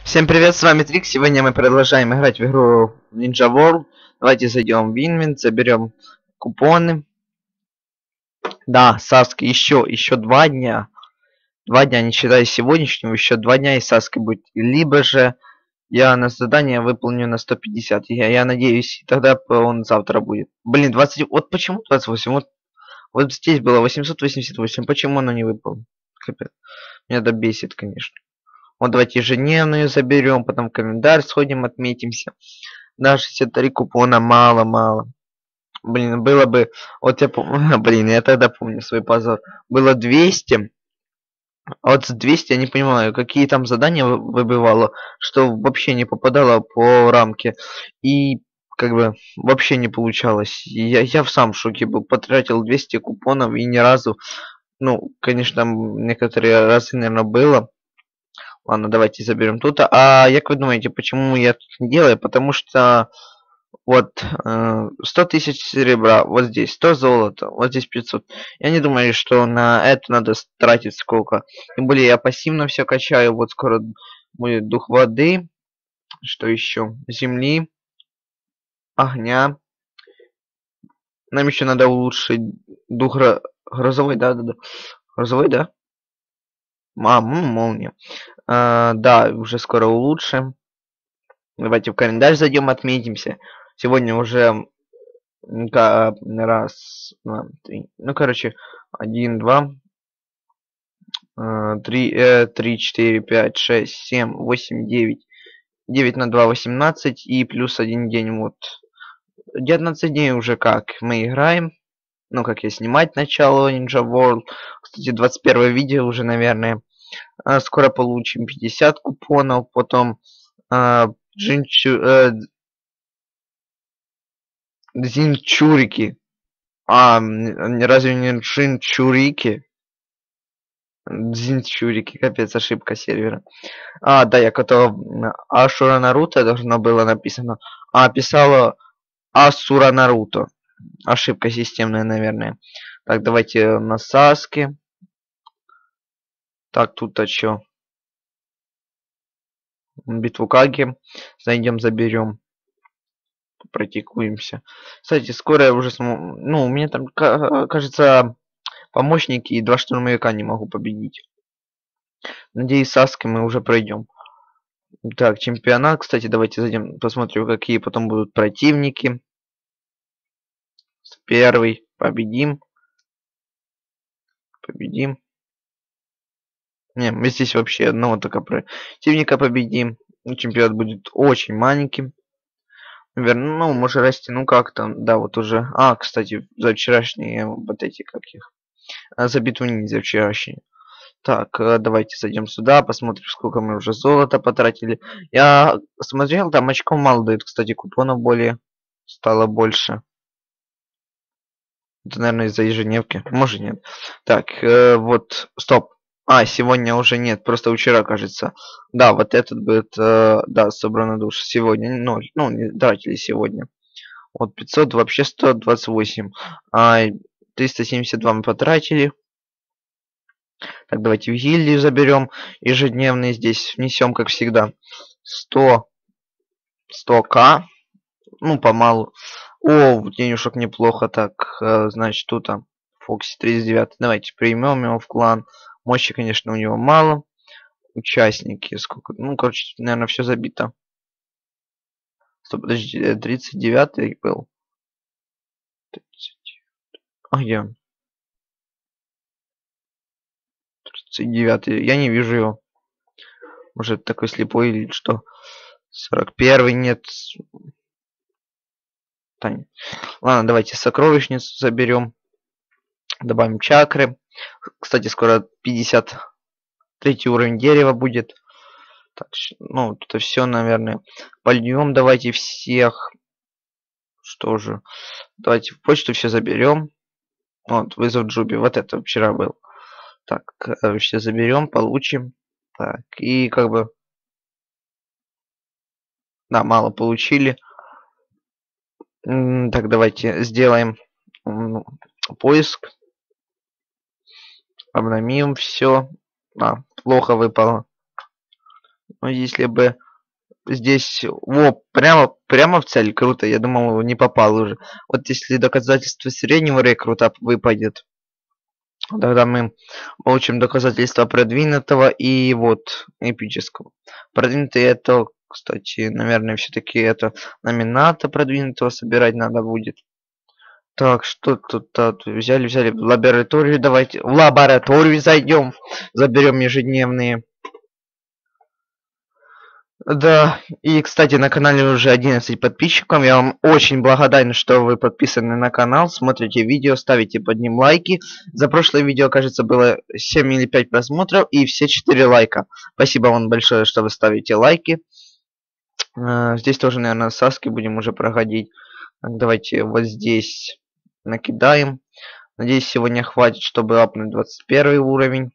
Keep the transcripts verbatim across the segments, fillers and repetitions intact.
Всем привет, с вами Трик. Сегодня мы продолжаем играть в игру Ninja World. Давайте зайдем в Инвент, заберем купоны. Да, Саски еще, еще два дня. Два дня, не считая сегодняшнего, еще два дня и Саски будет. Либо же я на задание выполню на сто пятьдесят. Я, я надеюсь, тогда он завтра будет. Блин, двадцать... Вот почему двадцать восемь? Вот, вот здесь было восемьсот восемьдесят восемь. Почему оно не выполнено? Капец. Меня это бесит, конечно. Вот давайте ежедневную заберем, потом в календарь сходим, отметимся. На шестьдесят три купона мало-мало. Блин, было бы... Вот я помню... Блин, я тогда помню свой позор. Было двести. А вот с двухсот я не понимаю, какие там задания выбивало, что вообще не попадало по рамке. И как бы вообще не получалось. Я, я в сам шоке был. Потратил двести купонов и ни разу... Ну, конечно, некоторые разы, наверное, было. Ладно, давайте заберем тут. А як вы думаете, почему я тут не делаю? Потому что вот э, сто тысяч серебра, вот здесь сто золота, вот здесь пятьсот. Я не думаю, что на это надо тратить сколько. Тем более я пассивно все качаю. Вот скоро будет дух воды. Что еще? Земли. Огня. Нам еще надо улучшить дух гро... грозовой, да, да, да. Грозовой, да? А, молния. А, да, уже скоро улучшим. Давайте в календарь зайдем, отметимся. Сегодня уже раз, два, три. Ну, короче, один, два, три, три, четыре, пять, шесть, семь, восемь, девять. девять на два, восемнадцать и плюс один день. Вот. девятнадцать дней уже как мы играем. Ну, как я снимать начало Ninja World. Кстати, двадцать первое видео уже, наверное. Скоро получим пятьдесят купонов. Потом Джинчу... Зинчурики. А, разве не Джинчурики? Дзинчурики, капец, ошибка сервера. А, да, я готов. Ашура Наруто должно было написано. А, писала Асура Наруто. Ошибка системная, наверное. Так, давайте на Саске. Так, тут-то что? Битву Каги. Зайдем, заберем. Практикуемся. Кстати, скоро я уже смогу... Ну, у меня там, кажется, помощники и два штурмовика не могу победить. Надеюсь, Саски мы уже пройдем. Так, чемпионат, кстати, давайте зайдем, посмотрим, какие потом будут противники. Первый победим. Победим. Не, мы здесь вообще одного только противника победим. Чемпионат будет очень маленьким. Наверное, ну, может растяну как-то. Да, вот уже. А, кстати, за вчерашние вот эти, как их. А, за битву ниндзя вчерашние. Так, давайте зайдем сюда, посмотрим, сколько мы уже золота потратили. Я смотрел, там очков мало дают, кстати, купонов более стало больше. Это, наверное, из-за ежедневки. Может, нет. Так, э, вот, стоп. А, сегодня уже нет, просто вчера, кажется. Да, вот этот будет, э, да, собрана душа. Сегодня ноль. Ну, не тратили сегодня. Вот пятьсот, вообще сто двадцать восемь. А, триста семьдесят два мы потратили. Так, давайте в гильдию заберем. Ежедневный здесь внесем, как всегда. сто. сто ка. Ну, помалу. О, денежек неплохо. Так, э, значит, тут там Фокси тридцать девять. Давайте примем его в клан. Мощи, конечно, у него мало. Участники. Сколько? Ну, короче, наверное, все забито. Стоп, подожди, тридцать девятый был. тридцать. А где он? тридцать девятый. Я не вижу его. Может, такой слепой или что? сорок первый нет. Тань. Ладно, давайте сокровищницу заберем. Добавим чакры. Кстати, скоро пятьдесят третий уровень дерева будет. Так, ну, это все, наверное. Польем давайте всех. Что же? Давайте в почту все заберем. Вот, вызов Джуби. Вот это вчера был. Так, все заберем, получим. Так, и как бы... Да, мало получили. Так, давайте сделаем поиск. Обновим все. А, плохо выпало. Но если бы здесь... Во, прямо, прямо в цель. Круто. Я думал, не попал уже. Вот если доказательство среднего рекрута выпадет, тогда мы получим доказательства продвинутого и вот эпического. Продвинутый это, кстати, наверное, все-таки это номината продвинутого собирать надо будет. Так, что тут, а, тут взяли, взяли в лабораторию, давайте в лабораторию зайдем, заберем ежедневные. Да, и, кстати, на канале уже одиннадцать подписчиков. Я вам очень благодарен, что вы подписаны на канал, смотрите видео, ставите под ним лайки. За прошлое видео, кажется, было семь или пять просмотров и все четыре лайка. Спасибо вам большое, что вы ставите лайки. Э, Здесь тоже, наверное, Саски будем уже проходить. Так, давайте вот здесь накидаем. Надеюсь, сегодня хватит, чтобы апнуть двадцать первый уровень.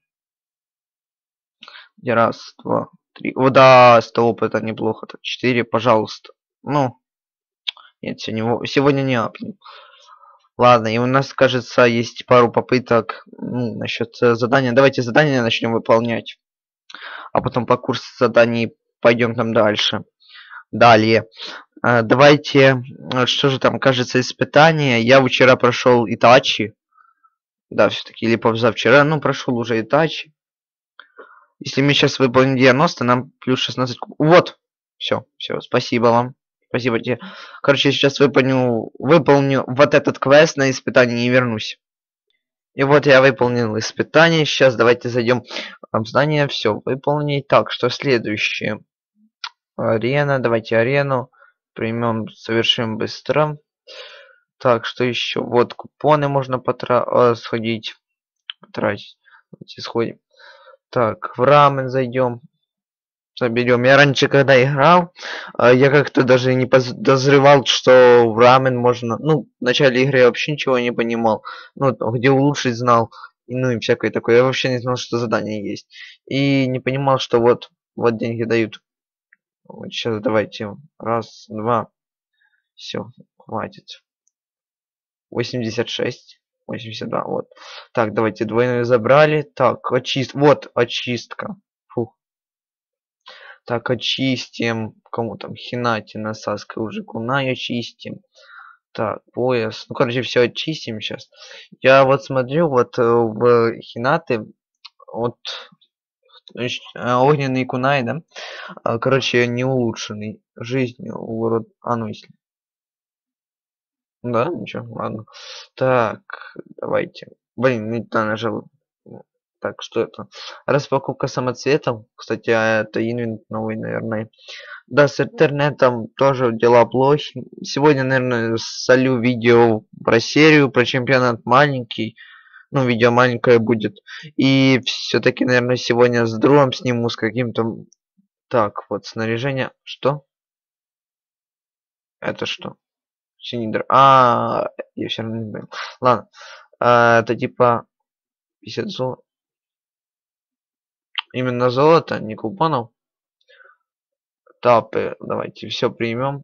Раз, два, три. О, да, стоп, это неплохо. Так, четыре, пожалуйста. Ну, нет, сегодня, сегодня не апнем. Ладно, и у нас, кажется, есть пару попыток ну, насчет задания. Давайте задание начнем выполнять. А потом по курсу заданий пойдем там дальше. Далее. А, давайте, что же там, кажется, испытание. Я вчера прошел Итачи. Да, все-таки, или позавчера. Ну, прошел уже Итачи. Если мы сейчас выполним девяносто, нам плюс шестнадцать... Вот! Все, все, спасибо вам. Спасибо тебе. Короче, я сейчас выполню, выполню вот этот квест на испытание и вернусь. И вот я выполнил испытание. Сейчас давайте зайдем в здание. Все, выполнить. Так, что следующее? Арена. Давайте арену. Примем, совершим быстро. Так, что еще? Вот купоны можно потра... сходить. Потратить. Давайте сходим. Так, в рамен зайдем. Заберем. Я раньше, когда играл, я как-то даже не подозревал, что в рамен можно... Ну, в начале игры я вообще ничего не понимал. Ну, где улучшить знал. Ну и всякое такое. Я вообще не знал, что задание есть. И не понимал, что вот, вот деньги дают. Вот сейчас давайте. Раз, два. Все, хватит. восемьдесят шесть. восемьдесят два, вот. Так, давайте двойную забрали. Так, очист... Вот, очистка. Фух. Так, очистим. Кому там? Хинати, Насаска, уже Кунай очистим. Так, пояс. Ну, короче, все очистим сейчас. Я вот смотрю, вот в Хинаты, вот огненный Кунай, да? Короче, не улучшенный. Жизнь урод. А ну если. Да, ничего, ладно. Так, давайте. Блин, не туда нажал. Так, что это? Распаковка самоцветов. Кстати, это инвент новый, наверное. Да, с интернетом тоже дела плохи. Сегодня, наверное, солю видео про серию, про чемпионат маленький. Ну, видео маленькое будет. И все-таки, наверное, сегодня с другом сниму, с каким-то... Так, вот, снаряжение. Что? Это что? Синидр. А, я все равно не понял. Ладно. А, это типа пятьдесят золота. Именно золото, не купонов. Тапы. Давайте все примем.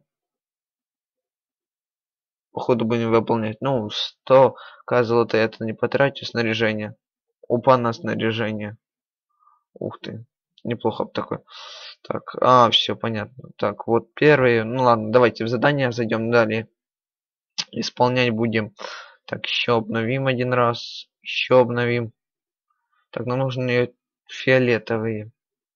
Походу будем выполнять. Ну, сто к золота я это не потрачу. Снаряжение. Упа на снаряжение. Ух ты. Неплохо такой. Так, а, все понятно. Так, вот первый. Ну ладно, давайте в задание зайдем далее. Исполнять будем. Так, еще обновим один раз. Еще обновим. Так, нам нужны фиолетовые.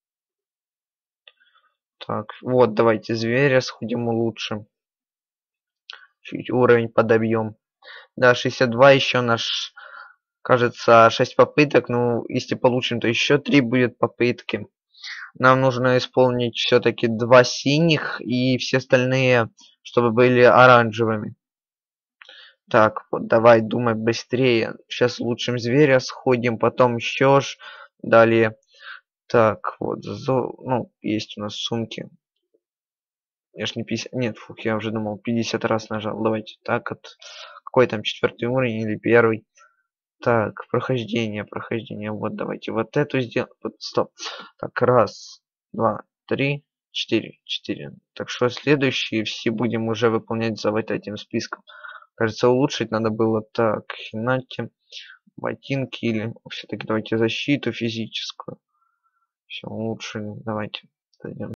Так, вот, давайте зверя сходим улучшим. Чуть уровень подобьем. Да, шестьдесят два еще наш, кажется, шесть попыток. Ну, если получим, то еще три будет попытки. Нам нужно исполнить все-таки два синих и все остальные, чтобы были оранжевыми. Так, вот давай думай быстрее. Сейчас улучшим зверя, сходим, потом еще ж. Далее. Так, вот, зо... ну, есть у нас сумки. Я ж не пятьдесят... Нет, фух, я уже думал, пятьдесят раз нажал. Давайте так вот. Какой там четвертый уровень или первый? Так, прохождение, прохождение. Вот, давайте вот эту сделаем. Вот, стоп. Так, раз, два, три, четыре. Четыре. Так что следующие все будем уже выполнять за вот этим списком. Кажется, улучшить надо было так. Хинати, ботинки или... Все-таки давайте защиту физическую. Все, улучшили. Давайте. Пойдем.